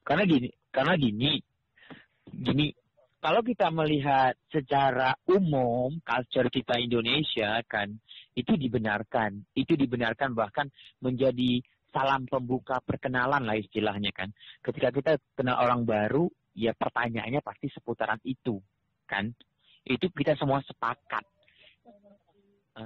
Karena gini, kalau kita melihat secara umum culture kita Indonesia kan itu dibenarkan bahkan menjadi salam pembuka perkenalan lah istilahnya kan. Ketika kita kenal orang baru, ya pertanyaannya pasti seputaran itu kan. Itu kita semua sepakat. Ah,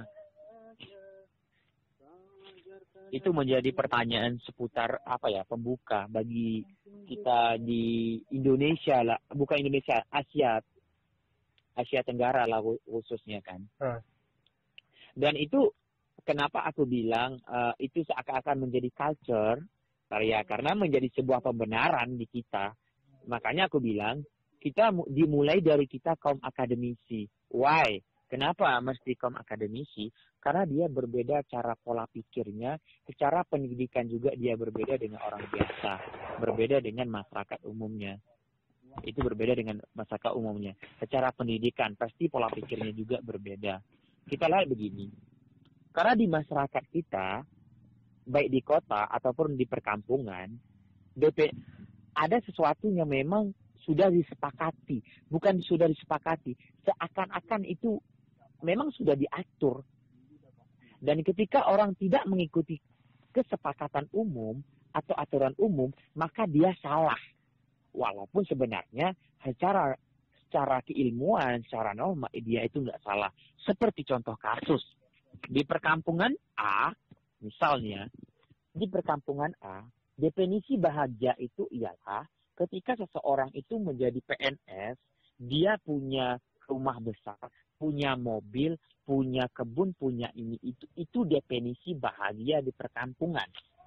itu menjadi pertanyaan seputar apa ya pembuka bagi kita di Indonesia lah, bukan Indonesia, Asia Tenggara lah khususnya kan. Dan itu kenapa aku bilang itu seakan-akan menjadi culture karena menjadi sebuah pembenaran di kita. Makanya aku bilang kita dimulai dari kita kaum akademisi. Why? Kenapa mesti kaum akademisi? Karena dia berbeda cara pola pikirnya, secara pendidikan juga dia berbeda dengan orang biasa, berbeda dengan masyarakat umumnya. Itu berbeda dengan masyarakat umumnya. Secara pendidikan pasti pola pikirnya juga berbeda. Kita lihat begini. Karena di masyarakat kita, baik di kota ataupun di perkampungan, ada sesuatu yang memang sudah disepakati. Bukan sudah disepakati, seakan-akan itu memang sudah diatur. Dan ketika orang tidak mengikuti kesepakatan umum atau aturan umum, maka dia salah. Walaupun sebenarnya secara keilmuan, secara norma, dia itu nggak salah. Seperti contoh kasus. Di perkampungan A, misalnya, di perkampungan A, definisi bahagia itu ialah ketika seseorang itu menjadi PNS, dia punya rumah besar, punya mobil, punya kebun, punya ini, itu definisi bahagia di perkampungan.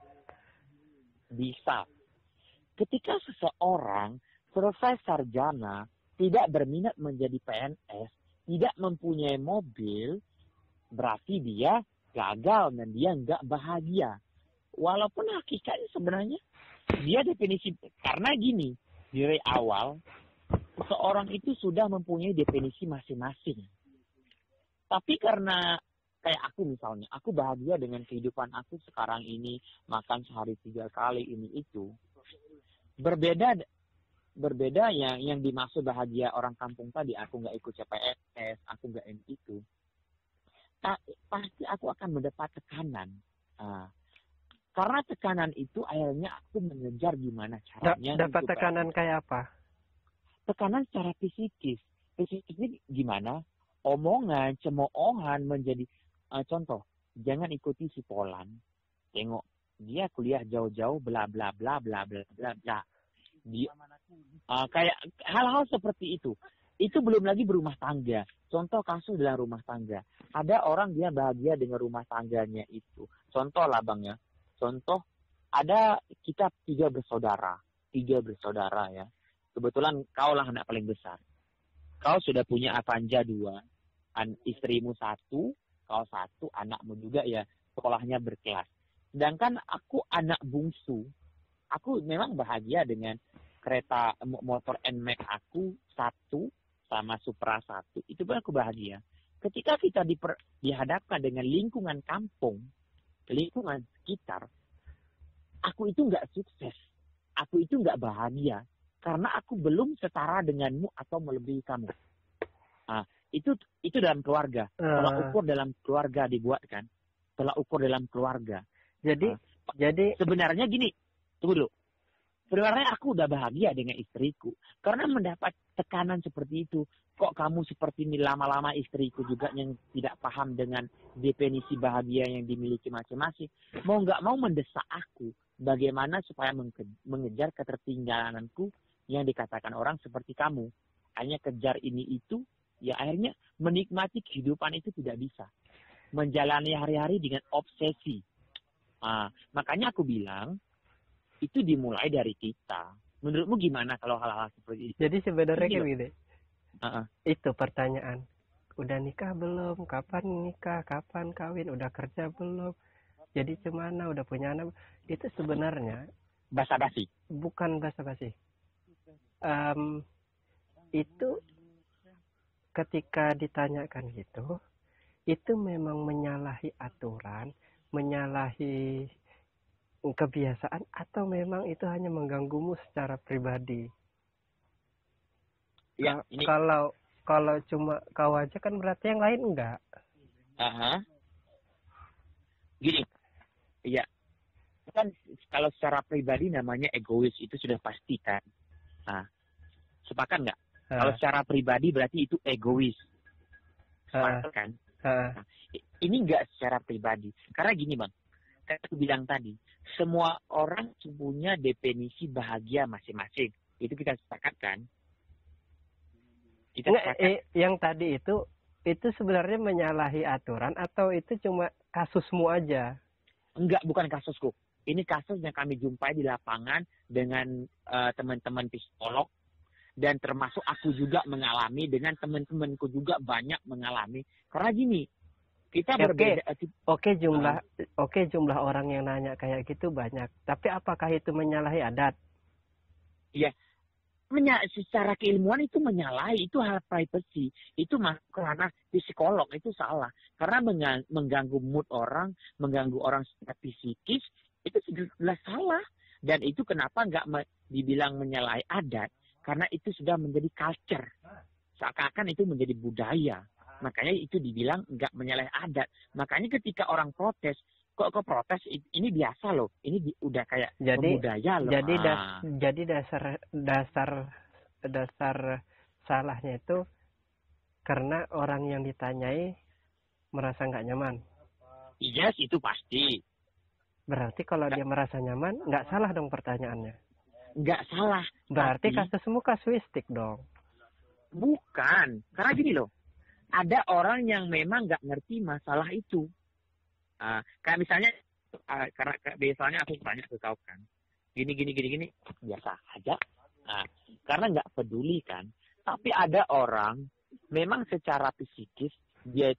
Bisa. Ketika seseorang selesai sarjana, tidak berminat menjadi PNS, tidak mempunyai mobil, berarti dia gagal dan dia nggak bahagia. Walaupun hakikatnya sebenarnya dia definisi, karena gini, dari awal seseorang itu sudah mempunyai definisi masing-masing. Tapi karena kayak aku misalnya, aku bahagia dengan kehidupan aku sekarang ini, makan sehari 3 kali ini itu. Berbeda yang dimaksud bahagia orang kampung tadi, aku nggak ikut CPNS, aku nggak itu. Pasti aku akan mendapat tekanan. Karena tekanan itu akhirnya aku mengejar gimana caranya. Dapat tekanan kayak apa? Tekanan secara fisikis. Fisikisnya gimana? Omongan, cemoohan menjadi contoh. Jangan ikuti si Polan. Tengok dia kuliah jauh-jauh bla bla bla bla bla bla bla. Kayak hal-hal seperti itu. Itu belum lagi berumah tangga. Contoh kasus dalam rumah tangga. Ada orang dia bahagia dengan rumah tangganya itu. Contoh lah bang ya. Contoh ada kita 3 bersaudara. 3 bersaudara ya. Kebetulan kau lah anak paling besar. Kau sudah punya Avanza 2. Istrimu 1. Kau 1. Anakmu juga ya. Sekolahnya berkelas. Sedangkan aku anak bungsu. Aku memang bahagia dengan kereta motor NMAX aku 1 sama Supra 1. Itu pun aku bahagia. Ketika kita dihadapkan dengan lingkungan kampung, lingkungan sekitar, aku itu nggak sukses. Aku itu nggak bahagia. Karena aku belum setara denganmu atau melebihi kamu. Itu dalam keluarga. Tolak ukur dalam keluarga dibuatkan. Tolak ukur dalam keluarga. Jadi sebenarnya gini, tunggu dulu. Sebenarnya aku udah bahagia dengan istriku. Karena mendapat tekanan seperti itu. Kok kamu seperti ini, lama-lama istriku juga yang tidak paham dengan definisi bahagia yang dimiliki masing-masing. Mau nggak mau mendesak aku. Bagaimana supaya mengejar ketertinggalanku yang dikatakan orang seperti kamu. Hanya kejar ini itu, ya akhirnya menikmati kehidupan itu tidak bisa. Menjalani hari-hari dengan obsesi. Makanya aku bilang, itu dimulai dari kita. Menurutmu gimana kalau hal-hal seperti itu? Jadi sebenarnya kayak gini. Itu pertanyaan. Udah nikah belum? Kapan nikah? Kapan kawin? Udah kerja belum? Jadi gimana? Udah punya anak? Itu sebenarnya basa-basi. Bukan basa-basi. Itu ketika ditanyakan gitu, itu memang menyalahi aturan, menyalahi kebiasaan atau memang itu hanya mengganggumu secara pribadi? Ya, ini. Kalau cuma kau aja kan berarti yang lain enggak. Gini, ya kan kalau secara pribadi namanya egois, itu sudah pasti kan. Nah, sepakat nggak? Kalau secara pribadi berarti itu egois, sepakat kan? Nah, ini nggak secara pribadi, karena gini bang, kayak aku bilang tadi, semua orang punya definisi bahagia masing-masing, itu kita sepakat kan? Yang tadi itu sebenarnya menyalahi aturan atau itu cuma kasusmu aja? Enggak, bukan kasusku. Ini kasus yang kami jumpai di lapangan dengan teman-teman psikolog, dan termasuk aku juga mengalami, dengan teman-temanku juga banyak mengalami. Karena gini, kita berbeda. Oke, jumlah orang yang nanya kayak gitu banyak. Tapi apakah itu menyalahi adat? Iya. Secara keilmuan itu menyalahi, itu hal privacy, itu karena psikolog itu salah, karena mengganggu mood orang, mengganggu orang secara psikis, itu sudah salah. Dan itu kenapa nggak dibilang menyalahi adat, karena itu sudah menjadi culture, seakan-akan itu menjadi budaya, makanya itu dibilang nggak menyalahi adat. Makanya ketika orang protes, kok protes, ini biasa loh, ini udah kayak budaya loh. Jadi dasar salahnya itu karena orang yang ditanyai merasa nggak nyaman. Yes, itu pasti. Berarti kalau dia merasa nyaman, nggak salah dong pertanyaannya. Nggak salah. Berarti kasusmu kasuistik dong. Bukan, karena gini loh, ada orang yang memang nggak ngerti masalah itu. Kayak misalnya, karena biasanya aku tanya ke kau kan, gini, biasa aja. Karena nggak peduli kan. Tapi ada orang, memang secara psikis, dia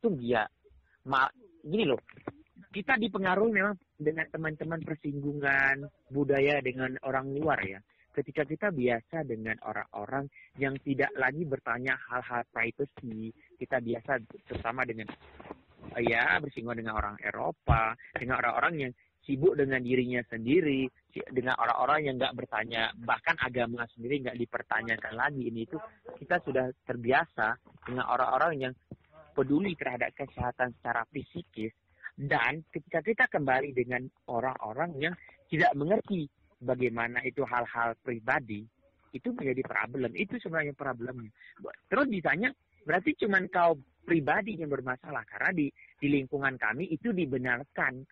gini loh, kita dipengaruhi memang dengan teman-teman persinggungan, budaya dengan orang luar ya. Ketika kita biasa dengan orang-orang yang tidak lagi bertanya hal-hal privacy, kita biasa bersama dengan bersinggungan dengan orang Eropa, dengan orang-orang yang sibuk dengan dirinya sendiri, dengan orang-orang yang nggak bertanya, bahkan agama sendiri nggak dipertanyakan lagi. Ini itu kita sudah terbiasa dengan orang-orang yang peduli terhadap kesehatan secara psikis. Dan ketika kita kembali dengan orang-orang yang tidak mengerti bagaimana itu hal-hal pribadi, itu menjadi problem. Itu sebenarnya problemnya. Terus ditanya, berarti cuma kau pribadi yang bermasalah, karena di lingkungan kami itu dibenarkan.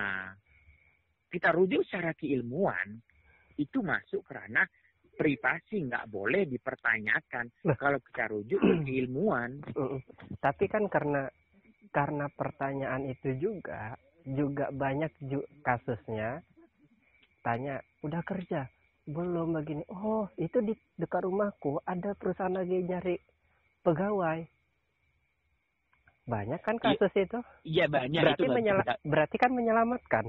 Kita rujuk secara keilmuan, itu masuk karena privasi nggak boleh dipertanyakan. Kalau kita rujuk ke keilmuan. Tapi kan karena pertanyaan itu juga banyak kasusnya tanya, udah kerja belum begini, oh itu di dekat rumahku ada perusahaan lagi nyari pegawai. Banyak kan kasus itu? Iya banyak. Berarti kan menyelamatkan.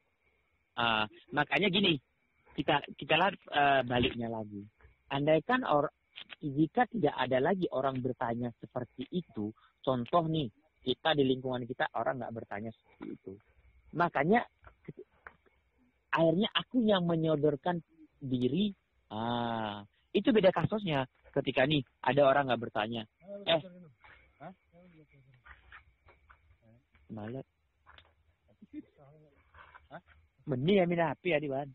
Makanya gini, kita baliknya lagi. Andaikan jika tidak ada lagi orang bertanya seperti itu, contoh nih, kita di lingkungan kita orang nggak bertanya seperti itu. Makanya akhirnya aku yang menyodorkan diri. Itu beda kasusnya. Ketika nih ada orang nggak bertanya, malah mending ya minah HP ya di ban.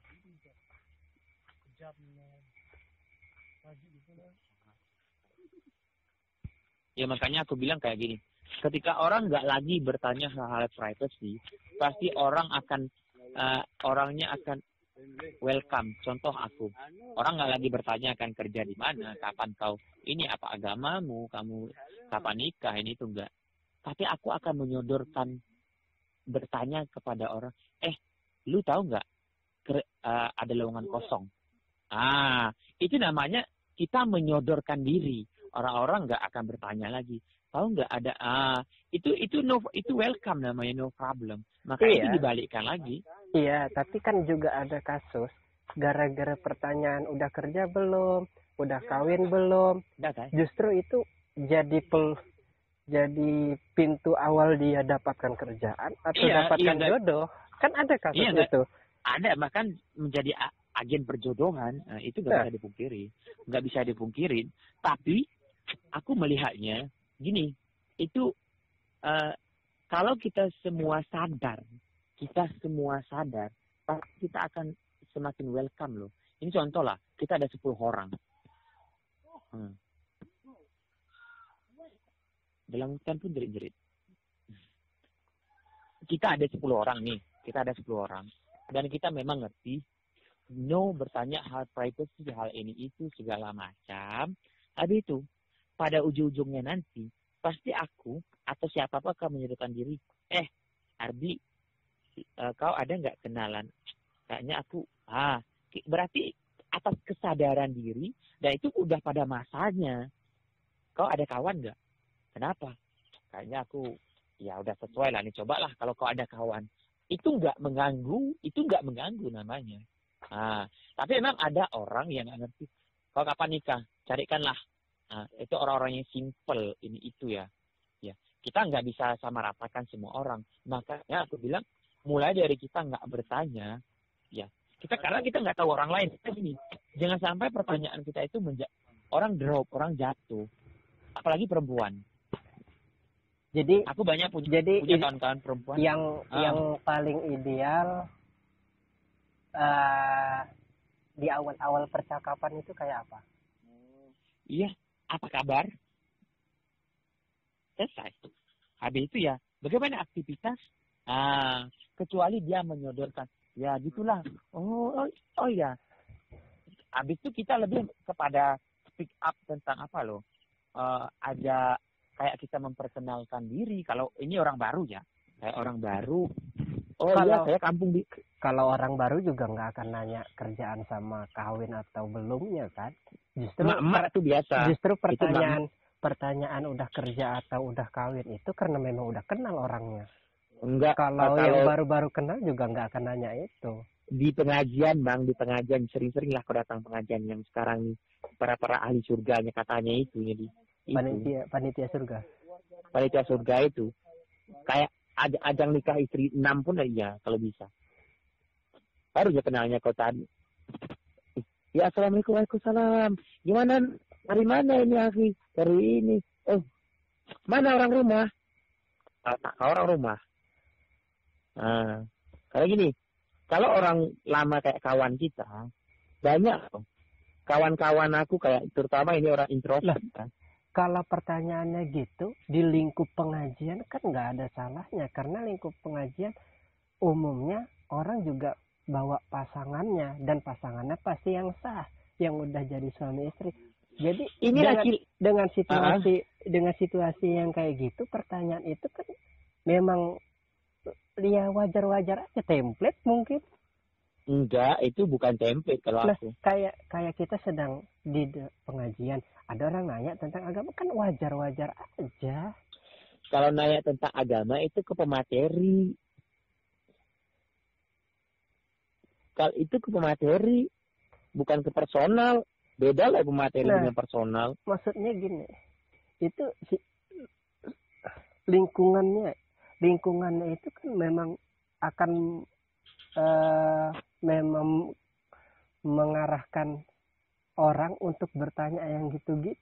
Ya makanya aku bilang kayak gini. Ketika orang nggak lagi bertanya hal-hal privacy, pasti orangnya akan welcome. Contoh aku, orang nggak lagi bertanya akan kerja di mana, kapan kau ini, apa agamamu, kamu kapan nikah, ini itu enggak. Tapi aku akan menyodorkan bertanya kepada orang, lu tahu nggak ada lowongan kosong? Itu namanya kita menyodorkan diri. Orang-orang nggak akan bertanya lagi. Tahu nggak ada? Itu welcome namanya, no problem. Maka itu dibalikkan lagi. Iya, tapi kan juga ada kasus gara-gara pertanyaan udah kerja belum, udah kawin belum. Justru itu jadi pintu awal dia dapatkan kerjaan atau dapatkan jodoh. Kan ada kasus itu. ada bahkan menjadi agen perjodohan. Nah, itu nggak bisa dipungkiri, nggak bisa dipungkirin. Tapi aku melihatnya gini, itu kalau kita semua sadar, pasti kita akan semakin welcome loh. Ini contoh lah, kita ada 10 orang. Dalam hutan pun jerit-jerit. Kita ada 10 orang nih, dan kita memang ngerti bertanya hal privacy, hal ini itu segala macam. Habis itu pada ujung-ujungnya nanti pasti aku atau siapa-apa akan menyodorkan diri, Ardi, kau ada nggak kenalan? Kayaknya aku, berarti atas kesadaran diri, dan itu udah pada masanya. Kau ada kawan nggak? Kenapa? Kayaknya aku, ya udah sesuai lah nih, cobalah kalau kau ada kawan. Itu nggak mengganggu namanya. Tapi memang ada orang yang nggak ngerti. Kau kapan nikah? Carikanlah. Itu orang-orang yang simple ini itu ya. Ya, kita nggak bisa sama ratakan semua orang. Makanya aku bilang, mulai dari kita nggak bertanya, ya. Karena kita nggak tahu orang lain. Ini, jangan sampai pertanyaan kita itu orang drop, orang jatuh. Apalagi perempuan. Jadi aku banyak punya kawan-kawan perempuan yang paling ideal di awal-awal percakapan itu kayak apa? Iya, apa kabar? Selesai. Habis itu ya, bagaimana aktivitas? Kecuali dia menyodorkan, ya gitulah. Oh ya. Habis itu kita lebih kepada speak up tentang apa loh? Ada kayak kita memperkenalkan diri. Kalau ini orang baru ya, kayak orang baru. Saya kampung di. Kalau orang baru juga nggak akan nanya kerjaan sama kawin atau belumnya kan? Justru emak tuh biasa. Justru pertanyaan udah kerja atau udah kawin itu karena memang udah kenal orangnya. Enggak. Kalau yang baru-baru kenal juga nggak akan nanya itu. Di pengajian, Bang, sering-sering lah kau datang pengajian yang sekarang nih, para ahli surganya katanya itu jadi. Panitia surga. Panitia surga itu kayak ajang nikah istri 6 pun ya kalau bisa. Baru aja kenalnya kau tadi. Ya, assalamualaikum, waalaikumsalam. Gimana? Dari mana ini akhi? Dari ini. Mana orang rumah? Orang rumah. Kayak gini. Kalau orang lama kayak kawan kita, banyak kawan-kawan aku kayak terutama ini orang introvert kan. Kalau pertanyaannya gitu, di lingkup pengajian kan nggak ada salahnya. Karena lingkup pengajian umumnya orang juga bawa pasangannya. Dan pasangannya pasti yang sah. Yang udah jadi suami istri. Jadi dengan situasi yang kayak gitu, pertanyaan itu kan memang ya wajar-wajar aja, template mungkin. Enggak, itu bukan template kalau aku. Kayak kita sedang di pengajian, ada orang nanya tentang agama kan wajar-wajar aja. Kalau nanya tentang agama itu ke pemateri. Kalau itu ke pemateri, bukan ke personal. Beda lah pemateri dengan personal. Maksudnya gini, itu lingkungannya itu kan memang akan memang mengarahkan orang untuk bertanya yang gitu-gitu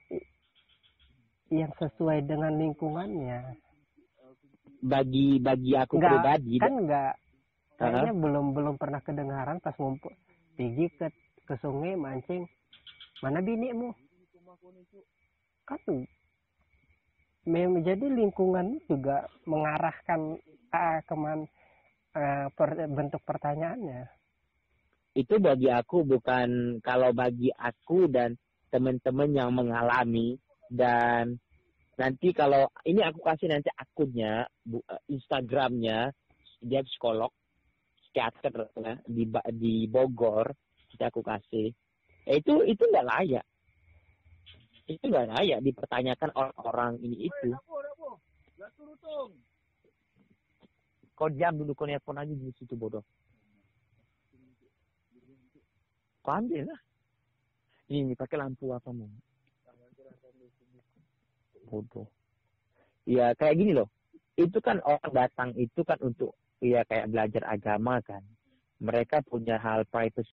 yang sesuai dengan lingkungannya. Bagi aku pribadi kan kayaknya belum pernah kedengaran pas ngumpul pergi ke sungai mancing, mana binimu kan jadi lingkungan juga mengarahkan bentuk pertanyaannya. Itu bagi aku bukan, kalau bagi aku dan teman-teman yang mengalami, dan nanti kalau ini aku kasih nanti akunnya, Instagramnya, dia psikolog, psikiater ya, di Bogor, kita aku kasih. Itu nggak layak. Itu nggak layak dipertanyakan orang-orang ini itu. Kau diam dulu, kau nelfon aja di situ bodoh. Kau ambil lah. Ini pakai lampu apa mau? Bodoh. Ya kayak gini loh. Itu kan orang datang itu kan untuk ya kayak belajar agama kan. mereka punya hal privacy